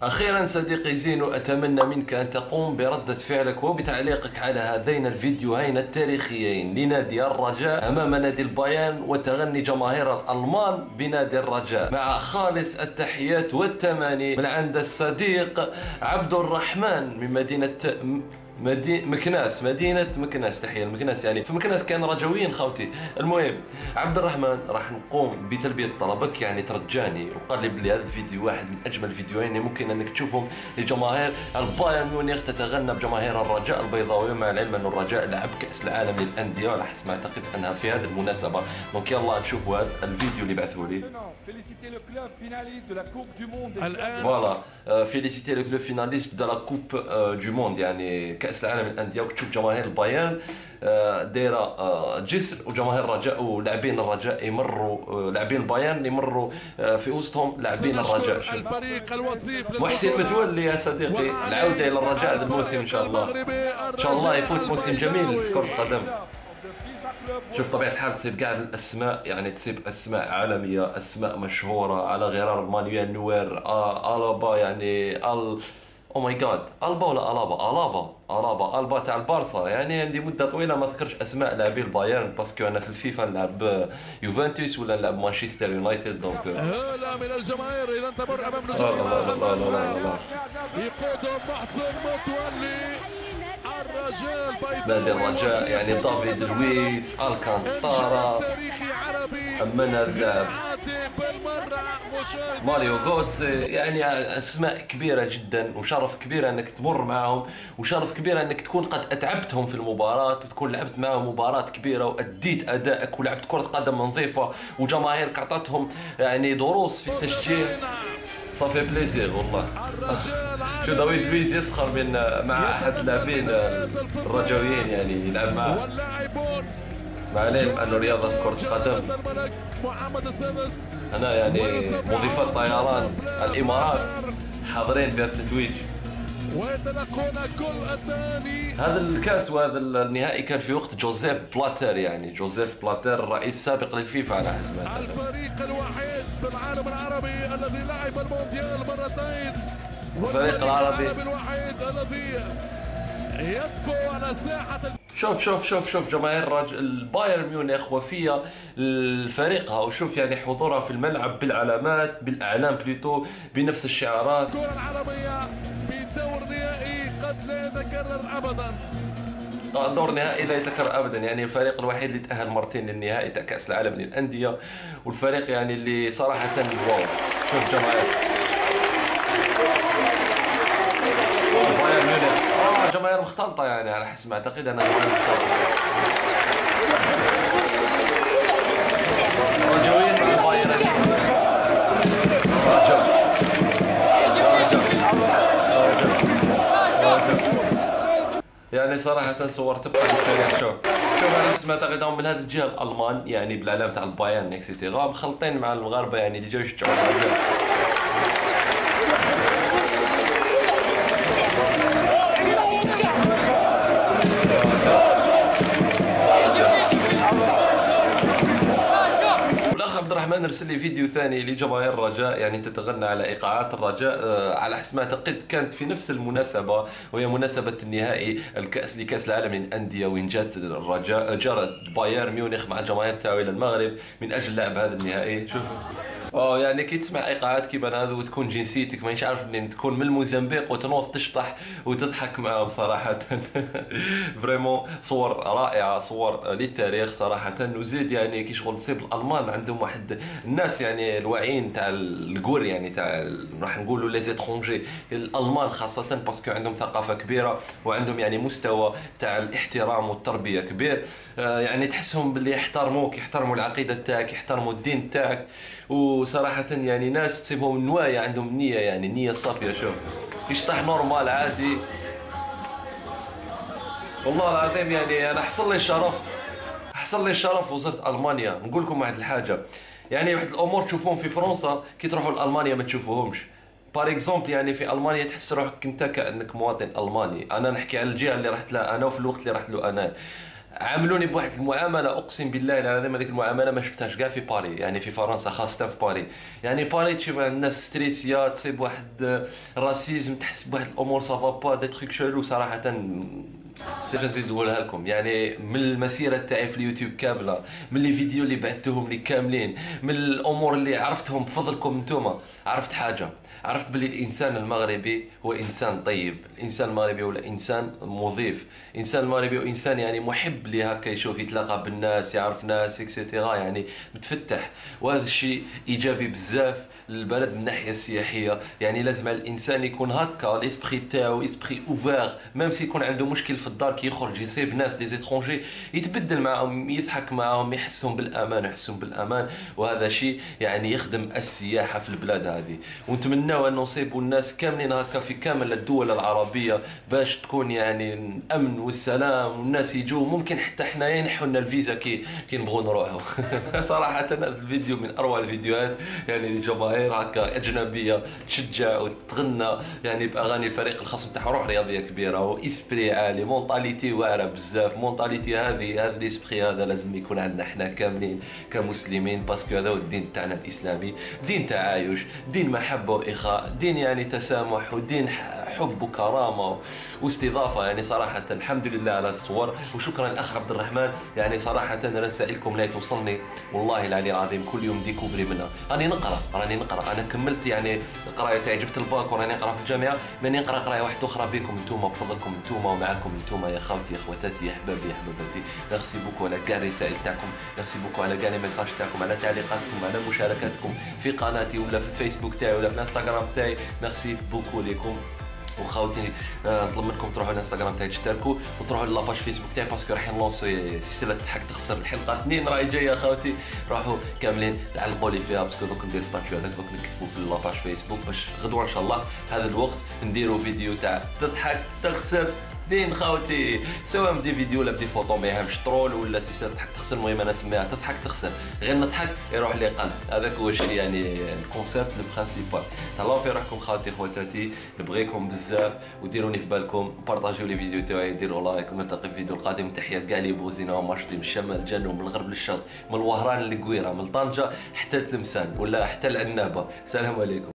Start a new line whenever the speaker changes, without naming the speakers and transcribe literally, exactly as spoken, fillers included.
أخيرا صديقي زينو، أتمنى منك أن تقوم بردة فعلك وبتعليقك على هذين الفيديوهين التاريخيين لنادي الرجاء أمام نادي البايرن وتغني جماهير الألمان بنادي الرجاء. مع خالص التحيات والتماني من عند الصديق عبد الرحمن من مدينة مدينة مكناس مدينة مكناس. تحية لمكناس، يعني في مكناس كان رجويين خوتي. المهم عبد الرحمن، راح نقوم بتلبية طلبك، يعني ترجاني وقلب لي هذا الفيديو، واحد من أجمل الفيديوهين اللي ممكن أنك تشوفهم لجماهير البايرن ميونخ تتغنى بجماهير الرجاء البيضاوية، مع العلم أن الرجاء لعب كأس العالم للأندية وعلى حسب ما أعتقد أنها في هذه المناسبة. دونك يلا نشوفوا هذا الفيديو اللي بعثوا لي. فوالا فيليسيتي لو كلوب فيناليست دو لا كوب دو موند، يعني كأس العالم للأندية. وتشوف جماهير البايرن دايره جسر، وجماهير الرجاء ولاعبين الرجاء يمروا، لاعبين البايرن يمروا في وسطهم لاعبين الرجاء.
الفريق الوصيف
محسن متولي يا صديقي، العودة إلى الرجاء هذا الموسم إن شاء الله. إن شاء الله يفوت موسم جميل في كرة القدم. شوف طبيعة الحال تصيب كاع الأسماء، يعني تصيب أسماء عالمية، أسماء مشهورة على غرار مانويل نوير، ألابا، يعني ال او ماي جاد، البا ولا الابا الابا الابا البا تاع البارسا. يعني عندي مده طويله ما ذكرش اسماء لاعبين البايرن، باسكو انا في الفيفا نلعب يوفنتوس ولا نلعب مانشستر يونايتد. دونك
هلا من الجماهير اذا تمر امام نجوم يقودهم محسن متولي. الرجاء
نادي الرجاء يعني دافيد لويس، الكانتارا، امنا اللاعب ماريو غوتسي، يعني اسماء كبيره جدا، وشرف كبير انك تمر معهم، وشرف كبير انك تكون قد اتعبتهم في المباراه، وتكون لعبت معهم مباراه كبيره واديت ادائك ولعبت كره قدم نظيفه، وجماهيرك عطتهم يعني دروس في التشجيع. صافي بليزير والله. شو دافيد لويس يسخر من مع احد اللاعبين الرجويين، يعني يلعب معه، مع العلم انه رياضه كره القدم انا يعني مضيفات طيران الامارات حاضرين في التتويج.
ويتلقون كل الثاني.
هذا الكاس وهذا النهائي كان في وقت جوزيف بلاتر، يعني جوزيف بلاتر الرئيس السابق للفيفا على حسب ما أعتقد.
الفريق الوحيد في العالم العربي الذي لعب المونديال مرتين،
الفريق العربي
الوحيد الذي يدفو على ساحة.
شوف شوف شوف شوف جماهير الرج... البايرن ميونخ وفية لفريقها، وشوف يعني حضورها في الملعب بالعلامات، بالاعلام بليتو، بنفس الشعارات.
الكرة العربية في دور نهائي قد لا يتكرر ابدا.
دور نهائي لا يتكرر ابدا، يعني الفريق الوحيد اللي تاهل مرتين للنهائي تاع كاس العالم للانديه، والفريق يعني اللي صراحه واو. شوف جماهير بايرن ميونخ، اه جماهير مختلطه، يعني على حسب ما اعتقد انا جماهير مختلطه. رجويين مع البايرن، يعني صراحة صور تبقى للتاريخ. شوف شوف على حسب ما اعتقد من هذه الجهة الألمان، يعني بالعلامة تاع البايرن اكسيتيرا، مخلطين مع المغاربة يعني اللي جاو يشجعوا الرجاء. عبد الرحمن ارسل لي فيديو ثاني لجماهير الرجاء، يعني تتغنى على ايقاعات الرجاء آه على حسب ما اعتقد كانت في نفس المناسبه، وهي مناسبه النهائي الكاس لكاس العالم للانديه، وين جات الرجاء جرت بايرن ميونخ مع الجماهير تاعو الى المغرب من اجل لعب هذا النهائي. شوف اه يعني كي تسمع ايقاعات كيما هذا وتكون جنسيتك مانيش عارف منين، تكون من الموزمبيق وتنوض تشطح وتضحك معهم صراحه. فريمون صور رائعه، صور للتاريخ صراحه. وزيد يعني كي شغل تصيب الالمان عندهم واحد الناس يعني الواعيين تاع الكور، يعني تاع راح نقولوا لي زيترونجي الالمان خاصه، باسكو عندهم ثقافه كبيره وعندهم يعني مستوى تاع الاحترام والتربيه كبير. آه يعني تحسهم باللي يحترموك، يحترموا العقيده تاعك، يحترموا الدين تاعك، وصراحه يعني ناس تصيبهم نوايا، عندهم نيه، يعني نيه صافيه. شوف يشطح نورمال عادي، والله العظيم. يعني انا حصل لي الشرف حصل لي الشرف وزرت المانيا. نقول لكم واحد الحاجه، يعني واحد الامور تشوفوهم في فرنسا كي تروحوا لالمانيا ما تشوفوهمش. بار اكزومبل يعني في المانيا تحس روحك انت كانك مواطن الماني. انا نحكي على الجهه اللي رحت لها انا وفي الوقت اللي رحت له انا. عاملوني بواحد المعامله اقسم بالله العظيم، هذيك المعامله ما شفتهاش كاع في باري، يعني في فرنسا خاصه في باري. يعني باري تشوف الناس ستريسيات، تصيب واحد الراسيزم، تحس بواحد الامور سافا با دي تخيك شالو صراحه. سير نزيد نقولها لكم، يعني من المسيره تاعي في اليوتيوب كامله، من لي فيديو اللي بعثتهم لي كاملين، من الامور اللي عرفتهم بفضلكم نتوما، عرفت حاجه، عرفت بلي الانسان المغربي هو انسان طيب، الانسان المغربي هو انسان مضيف، انسان المغربي هو انسان يعني محب اللي هكا يشوف يتلاقى بالناس، يعرف ناس اكسيتيرا، يعني متفتح. وهذا الشيء ايجابي بزاف للبلد من الناحيه السياحيه. يعني لازم الانسان يكون هكا ليسبري تاعو اسبري اوفير، ميم سي يكون عنده مشكل في الدار كي يخرج يصيب ناس دي زيترونجي يتبدل معاهم، يضحك معاهم، يحسهم بالامان، يحسهم بالامان. وهذا شيء يعني يخدم السياحه في البلاد هذه. ونتمناو ان نصيبوا الناس كاملين هكا في كامل الدول العربيه باش تكون يعني الامن والسلام، والناس يجوا ممكن حتى حنايا ينحوا لنا الفيزا كي كي نبغوا نروحوا. صراحه هذا الفيديو من اروع الفيديوهات، يعني الجماهير هكا اجنبيه تشجع وتغنى يعني باغاني الفريق الخصم تاعها، روح رياضيه كبيره واسبري عالي، مونطاليتي واعره بزاف. مونطاليتي هذه، هذا الاسبري هذا لازم يكون عندنا حنا كاملين كمسلمين، باسكو هذا هو الدين تاعنا الاسلامي، دين تعايش، دين محبه واخاء، دين يعني تسامح، ودين حب وكرامه واستضافه. يعني صراحه الحمد لله على الصور، وشكرا الاخ عبد الرحمن. يعني صراحه رسائلكم لا توصلني والله العلي العظيم كل يوم ديكوفري منها. راني نقرا راني نقرا انا كملت يعني القرايه تاعي، جبت الباك وراني نقرا في الجامعه، ماني نقرا قرايه واحده اخرى بكم انتوما، بفضلكم انتوما ومعاكم انتوما يا خوتي يا خواتاتي يا احبابي يا حباباتي. ميرسي بوكو على كاع الرسائل تاعكم، ميرسي بوكو على كاع لي ميساج تاعكم، على تعليقاتكم، على مشاركاتكم في قناتي ولا في الفيسبوك تاعي ولا في الانستغرام تاعي. ميرسي بوكو ليكم. وخاوتي نطلب منكم تروحوا الانستغرام تاعي تشتركوا، وتروحوا لاباج فيسبوك تاعي، باسكو راح نلونسي سلسله تضحك تخسر الحلقه اثنين راهي جايه خاوتي. روحوا كاملين علقوا لي فيها، باسكو دوك ندير ستاتيو هذاك دوك نكتبوا في لاباج فيسبوك، باش غدوه ان شاء الله هذا الوقت نديروا فيديو تاع تضحك تخسر دين خاوتي، سواء بدي فيديو ولا بدي فوطو، ما يهمش ترول ولا سلسله تضحك تخسر، المهم انا نسميها تضحك تخسر، غير نضحك يروح لي قلب. هذاك هو الشيء يعني الكونسيبت لو برينسيبال. تهلاو في روحكم خاوتي خواتاتي، نبغيكم بزاف وديروني في بالكم، بارطاجيو لي فيديو تاعي، ديروا لايك، ونلتقي في الفيديو القادم. تحيه لكاع لي بوزينا ومارشلي من الشمال للجنوب، من الغرب للشرق، من الوهران للقويره، من طنجه حتى تلمسان ولا حتى العنابه. سلام عليكم.